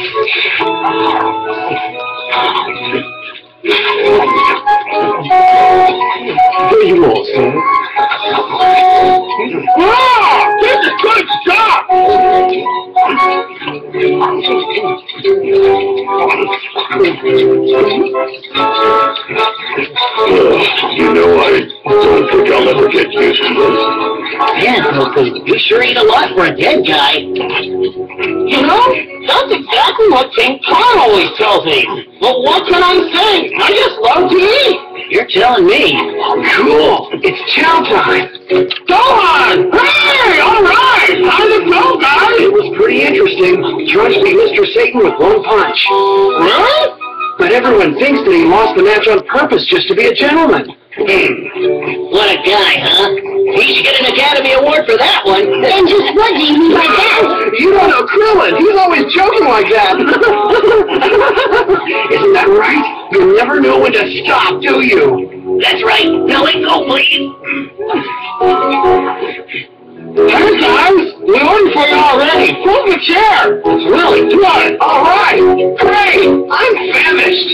There you are, sir. Ah! This is good stuff! You know, I don't think I'll ever get used to this. Yeah, Goku, you sure eat a lot for a dead guy. You know, that's exactly what King Kong always tells me. But what can I say? I just love to eat. You're telling me. Cool! It's chow time! Gohan! Hey, all right! How did it go, guys? It was pretty interesting. Trunks beat Mr. Satan with one punch. Really? But everyone thinks that he lost the match on purpose just to be a gentleman. What a guy, huh? He should get an Academy Award for that one. And just what do you mean by that? You don't know Krillin. He's always joking like that. Isn't that right? You never know when to stop, do you? That's right. Now let go, please. Hey, guys! We're waiting for you already. Pull the chair. It's really good. All right. Great. I'm famished.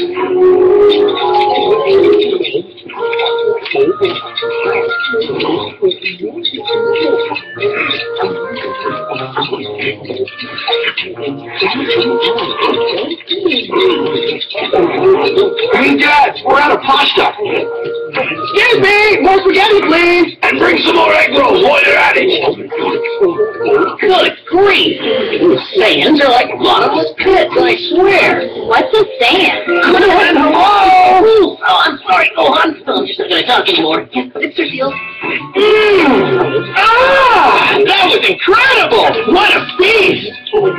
Hey, Dad, we're out of pasta. Excuse me, more spaghetti, please. And bring some more egg rolls while you're at it. Good grief! These Saiyans are like bottomless pits, I swear. What's a Saiyan? Gohan, hello! Oh, I'm sorry, Gohan. I'm just not going to talk anymore. It's their deal. Ah! That was incredible! What a feast!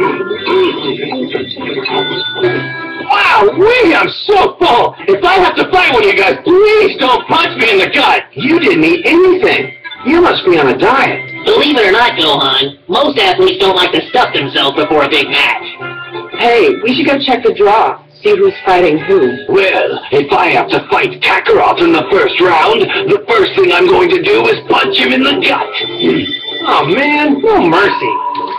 Wow, I'm so full! If I have to fight with you guys, please don't punch me in the gut! You didn't eat anything! You must be on a diet. Believe it or not, Gohan, most athletes don't like to stuff themselves before a big match. Hey, we should go check the draw. See who's fighting who. Well, if I have to fight Kakarot in the first round, the first thing I'm going to do is punch him in the gut. Oh, man, no mercy.